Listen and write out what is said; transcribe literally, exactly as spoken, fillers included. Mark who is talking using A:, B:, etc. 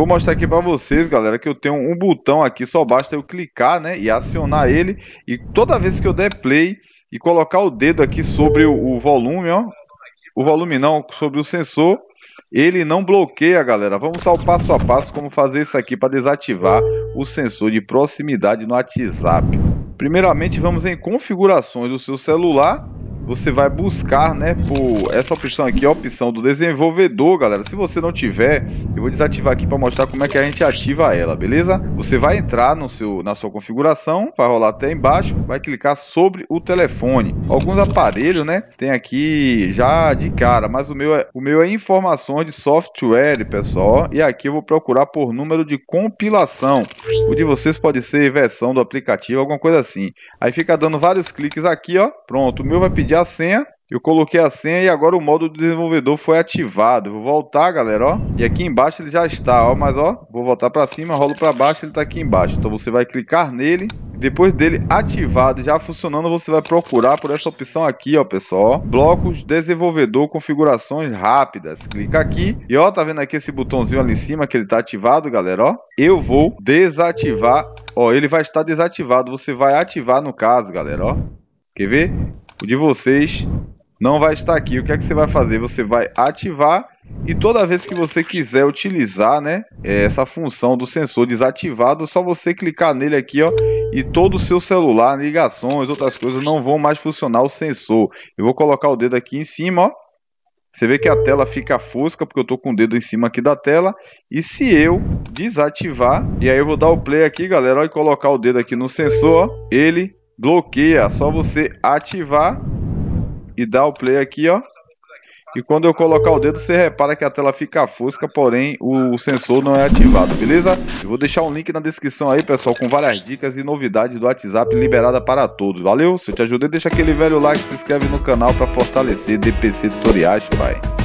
A: vou mostrar aqui para vocês, galera, que eu tenho um botão aqui, só basta eu clicar, né, e acionar ele, e toda vez que eu der play e colocar o dedo aqui sobre o, o volume, ó, o volume não, sobre o sensor, ele não bloqueia, galera. Vamos ao passo a passo como fazer isso aqui para desativar o sensor de proximidade no WhatsApp. Primeiramente, vamos em configurações do seu celular. Você vai buscar, né, por essa opção aqui, a opção do desenvolvedor, galera. Se você não tiver, eu vou desativar aqui para mostrar como é que a gente ativa ela, beleza? Você vai entrar no seu, na sua configuração, vai rolar até embaixo, vai clicar sobre o telefone. Alguns aparelhos, né, tem aqui já de cara, mas o meu é, o meu é informações de software, pessoal. E aqui eu vou procurar por número de compilação. O de vocês pode ser versão do aplicativo, alguma coisa assim. Aí fica dando vários cliques aqui, ó. Pronto, o meu vai pedir a senha, eu coloquei a senha e agora o modo do desenvolvedor foi ativado. Vou voltar, galera, ó, e aqui embaixo ele já está, ó, mas ó, vou voltar para cima, rolo para baixo, ele está aqui embaixo. Então você vai clicar nele, depois dele ativado, já funcionando, você vai procurar por essa opção aqui, ó, pessoal, ó, blocos desenvolvedor, configurações rápidas. Clica aqui e ó, tá vendo aqui esse botãozinho ali em cima que ele está ativado, galera, ó. Eu vou desativar, ó, ele vai estar desativado, você vai ativar no caso, galera, ó. Quer ver? O de vocês não vai estar aqui. O que é que você vai fazer? Você vai ativar e toda vez que você quiser utilizar, né, essa função do sensor desativado, só você clicar nele aqui, ó, e todo o seu celular, ligações, outras coisas não vão mais funcionar o sensor. Eu vou colocar o dedo aqui em cima, ó. Você vê que a tela fica fosca porque eu tô com o dedo em cima aqui da tela. E se eu desativar, e aí eu vou dar o play aqui, galera, ó, e colocar o dedo aqui no sensor, ó, ele bloqueia, só você ativar e dar o play aqui, ó. E quando eu colocar o dedo, você repara que a tela fica fosca, porém o sensor não é ativado, beleza? Eu vou deixar um link na descrição aí, pessoal, com várias dicas e novidades do WhatsApp liberada para todos. Valeu? Se eu te ajudei, deixa aquele velho like, se inscreve no canal para fortalecer D P C Tutoriais, pai.